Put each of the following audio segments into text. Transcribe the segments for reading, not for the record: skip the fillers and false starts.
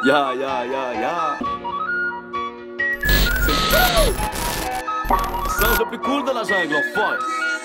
Ya, ya, ya, ya. C'est le singe le plus cool de la jungle, enfoiré.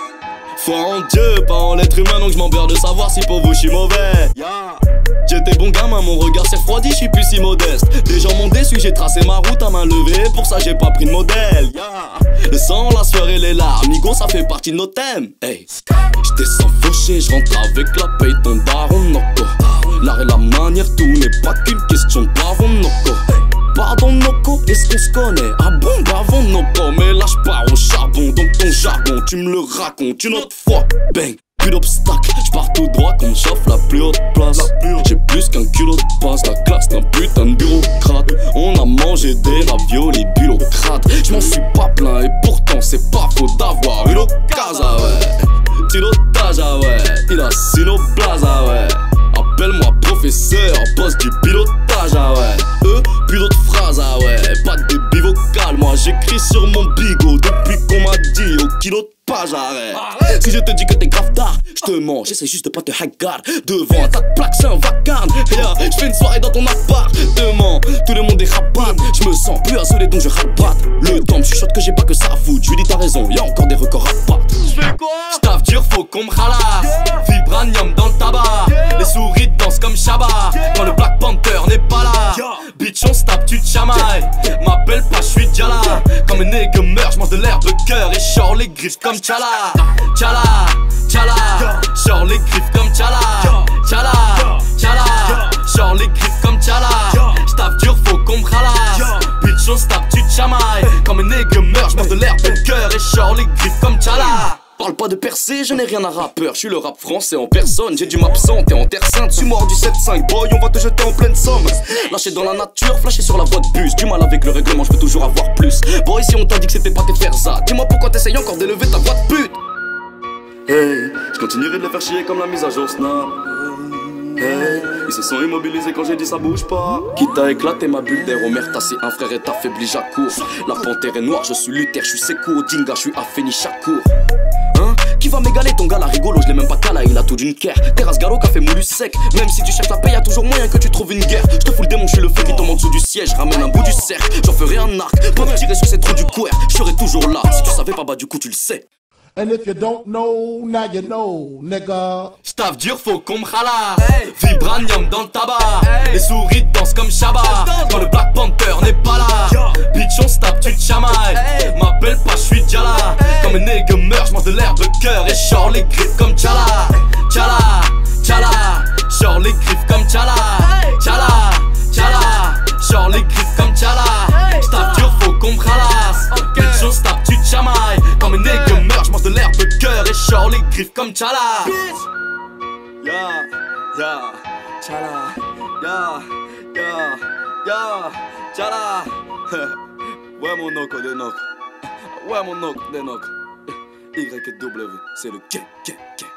Foi en Dieu, pas en l'être humain, donc je m'emmerde de savoir si pour vous je suis mauvais. Yeah. J'étais bon gamin, mon regard s'est refroidi, je suis plus si modeste. Des gens m'ont déçu, j'ai tracé ma route à main levée, pour ça j'ai pas pris de modèle. Yeah. Le sang, la sueur et les larmes, amigo, ça fait partie de nos thèmes. Hey. J'étais sans faucher, je rentre avec la paye, ton daron Noko. L'art et la manière, tout n'est pas qu'une question de baron Noko. Pardon Noko, est-ce qu'on se connaît? Ah bon, bavon Noko, mais là j'pars au charbon, donc ton jargon, tu me le racontes une autre fois. Bang, plus d'obstacles, j'pars tout droit qu'on me chauffe la plus haute place. J'ai plus qu'un culot de base, la classe d'un putain de bureaucrate. On a mangé des raviolis bulocrates, j'm'en suis pas plein et pourtant c'est pas faux d'avoir eu l'occasion, ouais. Pilotage, ah ouais, il a sino blaze, ah ouais. Appelle-moi professeur, boss du pilotage, ah ouais. Plus d'autres phrases, ah ouais, pas de débit vocal. Moi j'écris sur mon bigot depuis qu'on m'a dit au kilo de page, arrête. Si je te dis que t'es grave tard, je te mens, j'essaie juste de pas te hagar. Devant un tas de plaques, c'est un vacarme. Yeah, je fais une soirée dans ton appartement, tout le monde est rabat. Je me sens plus isolé donc je rabatte. Le temps me chuchote que j'ai pas que ça à foutre. Je lui dis t'as raison, y'a encore des records à battre. J'fais quoi? J'taffe dur, faut qu'on me ralasse. Vibranium dans le tabac, les souris dansent comme Shabba. Quand le Black Panther n'est pas là, bitch on se tape, tu te chamailles. M'appelle pas, j'suis déjà là. Comme un nègre meurt, j'mange de l'herbe cœur et j'sors les griffes comme Tchala. Tchala, Tchala, j'sors les griffes comme Tchala. Tchala, Tchala, j'sors les griffes comme Tchala. J'taffe dur, faut qu'on me ralasse. Bitch on se tape, tu te chamailles. Comme un nègre meurt, j'mange de l'herbe cœur et j'sors les griffes comme Tchala. Parle pas de percer, je n'ai rien à rappeur. Je suis le rap français en personne, j'ai dû m'absenter en terre sainte. Suis mort du 7-5, boy, on va te jeter en pleine somme. Lâché dans la nature, flashé sur la voie de bus. Du mal avec le règlement, je peux toujours avoir plus. Boy, si on t'a dit que c'était pas tes faire ça, dis-moi pourquoi t'essayes encore d'élever ta voix de pute. Hey, je continuerai de les faire chier comme la mise à jour Snap. Hey, ils se sont immobilisés quand j'ai dit ça bouge pas. Quitte à éclater ma bulle d'air, Omer tassé, un frère est affaibli, j'accours. La panthère est noire, je suis Luther, je suis Sekou, Dinga, je suis Afeni Chakour. Qui va m'égaler ton gars là rigolo, je l'ai même pas cala, il a tout d'une guerre. Terrasse galop, café moulu sec. Même si tu cherches la paix, y'a toujours moyen que tu trouves une guerre. Je te fous le démon, je suis le feu qui tombe en dessous du siège. Ramène un bout du cercle, j'en ferai un arc. Pas me tirer sur ces trous du couer, je serai toujours là. Si tu savais pas, bah du coup tu le sais. And if you don't know, now you know, nigga. J'taffe dur, faut qu'on me ralasse. Vibranium dans le tabac, les souris dansent comme Shabba. Quand le Black Panther n'est pas là, bitch on se tape, tu te chamailles. M'appelle pas, j'suis déjà là. Comme un nègre meurt, j'mange de l'herbe cœur et j'sors les griffes comme Tchala. Tchala, Tchala, j'sors les griffes comme Tchala. Tchala, Tchala, j'sors les griffes comme Tchala. J'taffe dur, faut qu'on me ralasse. Bitch on se tape, tu te chamailles. Comme un nègre meurt, j'mange de l'herbe cœur et j'sors les griffes comme Tchala. Ya, ya, Tchala, ya, ya, ya, Tchala. Ouais mon Noko de Nok, ouais mon Nok de Nok. Y et W, c'est le gang, gang, gang.